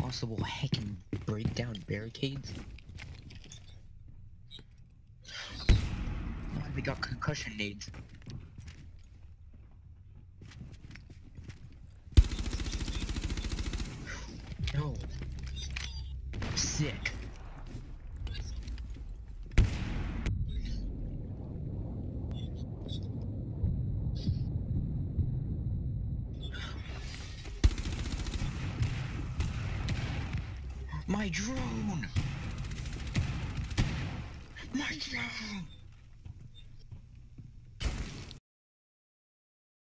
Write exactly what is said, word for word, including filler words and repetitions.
possible heckin' break down barricades? Why we got concussion nades? No. Sick. My drone! My drone!